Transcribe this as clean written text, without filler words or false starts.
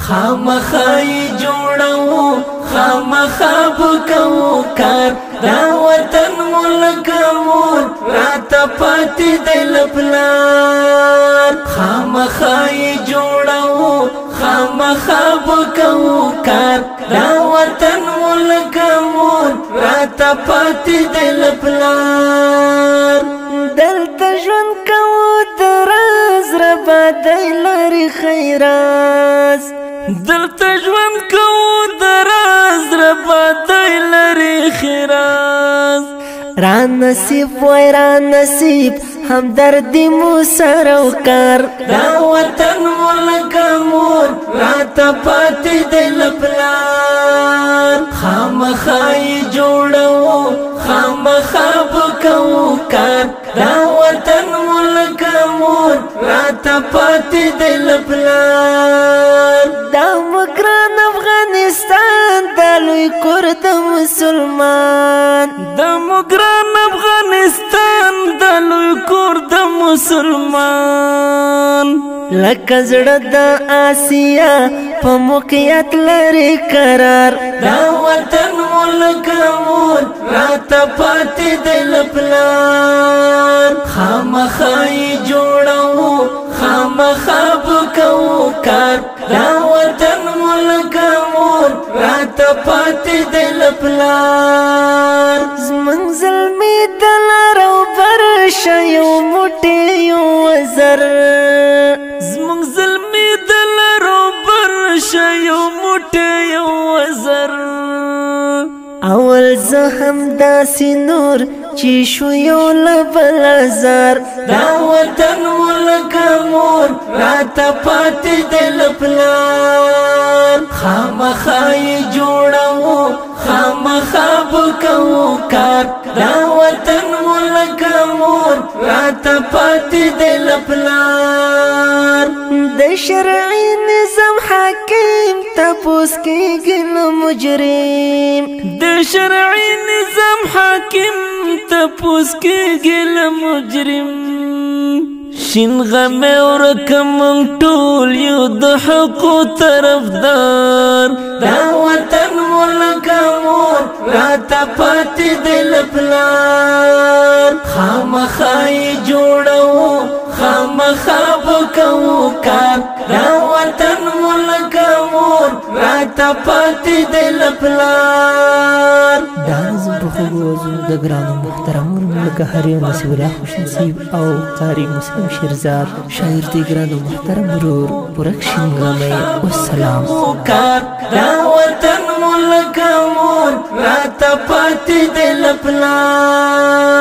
خامخای جوړو خامخا بکو کار دا وطن ملک مور راته پاتې دی لپلار خامخای جوړو خامخا بکو کار دا وطن ملک مور راته پاتې دی لپلار دلته ژوند کوو د راز ربا دی لري خیراز دلته ژوند کوو د راز ربا دی لري خیراز را نصیب وای را نصیب همدردی مو سره وکړ دا وطن ملک مور راته پاتې دی لپلار خامخای جوړو خامخا بکو کار دا وطن ملک مور راته پاتې دی لپلار دا مګران افغانستان د لوی کور د مسلمان دا مګران افغانستان د لوی کور د مسلمان لکه زړه د آسیا په موقعیت لري قرار دا وطن ملک مور راته پاتې دی لپلار خامخای جوړو خامخا بکو کار دا وطن ملک مور راته پاتې دی لپلار زمونږ زلمي د لار او بر شیو موټی یو وزر زمونږ زلمي د لار او بر شیو موټی یو وزر اول زه هم داسې نور چې شو یو لبل زر دا وطن ملک مور راته پاتې دی لپلار خامخای جوړو خامخا بکو کار دا وطن ملک مور راته پاتې دی لپلار د شرعي نظام حاکم تپوس کېږي له مجرم د شرعي نظام حاکم تپوس کېږي له مجرم شین غم ورکم ټول یو د حقو طرفدار دا وطن ملک مور راته پاتې دی لپلار خامخای جوړو خامخا بکو کار دا وطن ملک مور راته پاتې دی لپلار دا زه په خوږو وزو د ګرانو محترمو ملک هریو نصیب الله خوش نصیب او قاری مسلم شیرزاد شاعر دی ګرانو محترم ورور پرکشن غمی والسلام دا وطن ملک مور راته پاتې دی لپلار